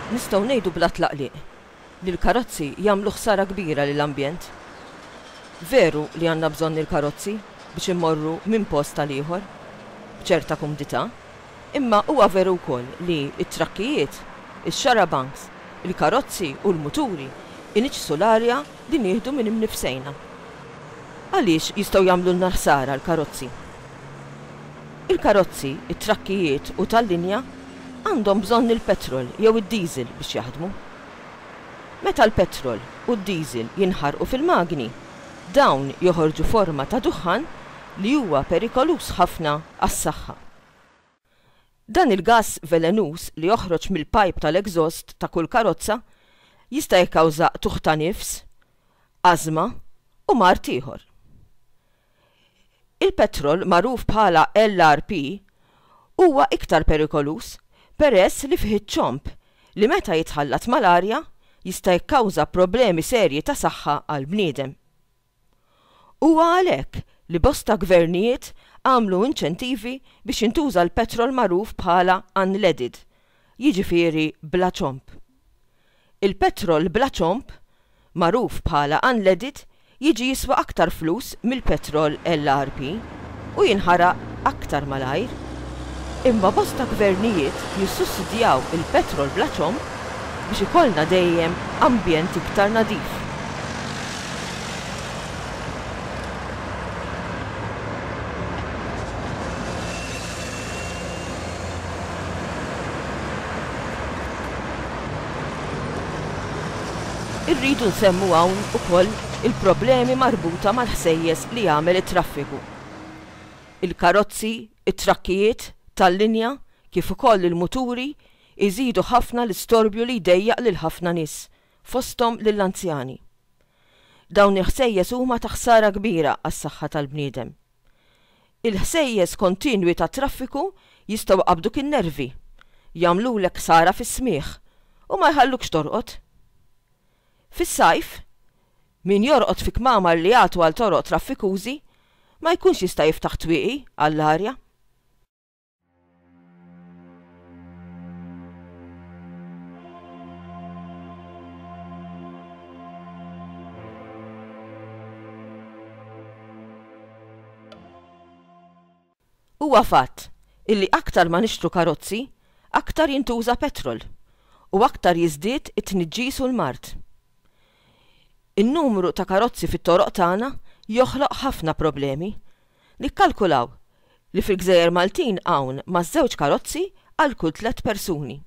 Nistgħu ngħidu bla tlaqliq li l-karozzi jagħmlu ħsara kbira lill-ambjent. Veru li għandna bżonn il-karozzi biex immorru minn post tal ieħor b'ċerta kumdità, imma huwa veru wkoll li t-trakkijiet, ix-xarabanks, il-karozzi u l-muturi iniġsu l-arja li nieħdu minn imnifsejna. Għaliex jistgħu jagħmlulna ħsara l-karozzi? Il-karozzi, it-trakkijiet u tal-linja għandhom bżonn il-petrol jew id-diesel biex jaħdmu. Meta l-petrol u d-diesel jinħarqu fil-magni, dawn joħorġu forma ta' duħan li huwa perikolus ħafna għas-saħħa. Dan il-gass velenus li joħroġ mill-pajp tal-eżost ta' kull karozza jista' jikkawża tuħ ta' nifs, ażma u mart ieħor. Il-petrol magħruf bħala LRP huwa iktar perikolus peress li fih iċ-ċomp li meta jitħallat mal-arja jista' jikkawża problemi serji ta' saħħa għal bniedem. Huwa għalhekk li bosta gvernijiet għamlu inċentivi biex jintuża l-petrol magħruf bħala unleaded, jiġifieri bla ċomp. Il-petrol bla ċomp, magħruf bħala unleaded, jiġi jiswa aktar flus mill-petrol LRP u jinħaraq aktar malajr. Imma bosta gvernijiet jissussidjaw il-petrol bla ċomp biex ikollna dejjem ambjent iktar nadif. Irridu nsemmu hawn ukoll il-problemi marbuta mal-ħsejjes li jagħmel it-traffiku. Il-karozzi, it-trakkijiet tal-linja kif ukoll il-muturi iżidu ħafna l-istorbju li jdejjaq lil ħafna nies, fosthom lill-anzjani. Dawn il-ħsejjes huma ta' ħsara kbira għas-saħħa tal-bniedem. Il-ħsejjes kontinwi ta' traffiku jistgħu qabduk in-nervi, jagħmlulek ħsara fis-smigħ u ma jħallukx torqod. Fis-sajf, min jorqod fi kmamar li jagħtu għal toroq traffikużi ma jkunx jista' jiftaħ twieqi għall-arja. Huwa fatt illi aktar ma nixtru karozzi, aktar jintuża petrol u aktar jiżdied it-tniġġis u l-mart. In-numru ta' karozzi fit-toroq tagħna joħloq ħafna problemi. Nikkalkulaw li fil-Gżejjer Maltin hawn ma' żewġ karozzi għal kull 3 persuni.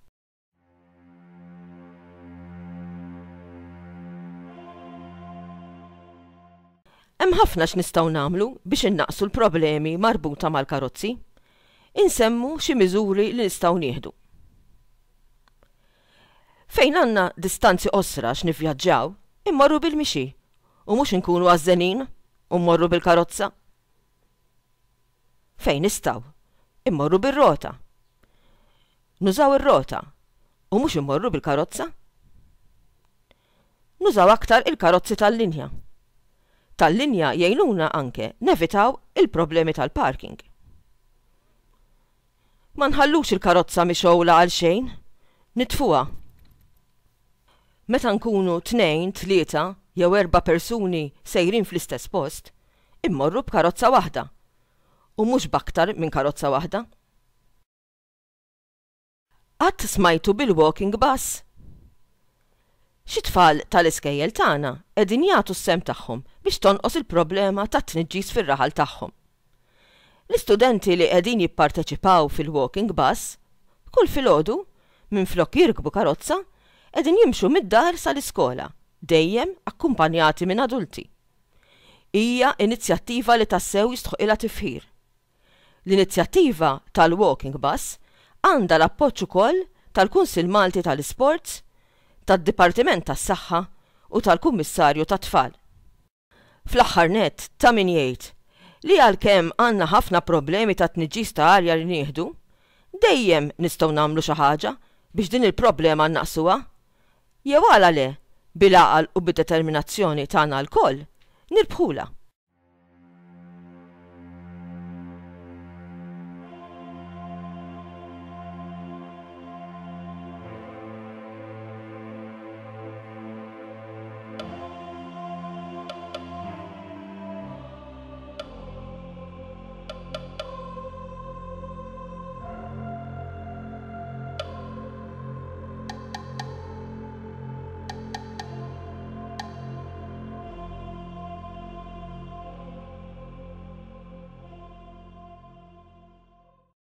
Hemm ħafna x'nistgħu nagħmlu biex innaqsu l-problemi marbuta mal-karozzi. Insemmu xi miżuri li nistgħu nieħdu. Fejn għandna distanzi qosra x'nivvjaġġaw, immorru bil-mixi u mhux inkunu għażenin u mmorru bil-karozza. Fejn nistgħu, immorru bir-rota. Nużaw ir-rota u mhux immorru bil-karozza. Nużaw aktar il-karozzi tal-linja. Tal-linja jgħinuna anke nevitaw il-problemi tal-parking. Ma nħallux il-karozza mixowla għal xejn, nitfuha. Meta nkunu 2, 3 jew 4 persuni sejrin fl-istess post, immorru b'karozza waħda u mhux b'aktar minn karozza waħda. Qatt smajtu bil-walking bus? Xi tfal tal-iskejjel tagħna qegħdin jagħtu s-sem tagħhom biex tonqos il-problema tat-tniġġis fir-raħal tagħhom. L-istudenti li qegħdin jipparteċipaw fil-walking bus, kull filgħodu minflok jirkbu karozza, qegħdin jimxu mid-dar sal-iskola, dejjem akkumpanjati minn adulti. Hija inizjattiva li tassew jistħoqilha tifħir. L-inizjattiva tal-walking bus għandha l-appoġġ ukoll tal-Kunsill Malti tal-Isports, tad-Dipartiment tas-Saħħa u tal-Kummissarju tat-Tfal. Fl-aħħar nett ta' min jgħid li għalkemm għandna ħafna problemi ta' tniġġis ta' arja li nieħdu, dejjem nistgħu nagħmlu xi ħaġa biex din il-problema nnaqsuha. Jew għala le, bil-għaqal u bid-determinazzjoni tagħna lkoll nirbħula.